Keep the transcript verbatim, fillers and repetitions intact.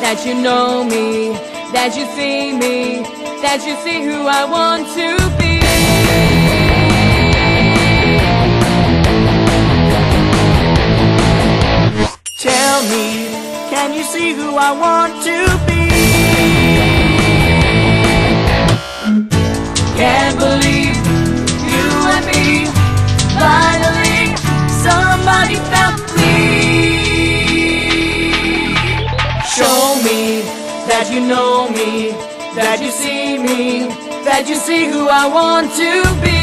that you know me, that you see me, that you see who I want to be. Tell me, can you see who I want to be? Can't believe you and me, finally somebody found me. Show me that you know me, that you see me, that you see who I want to be.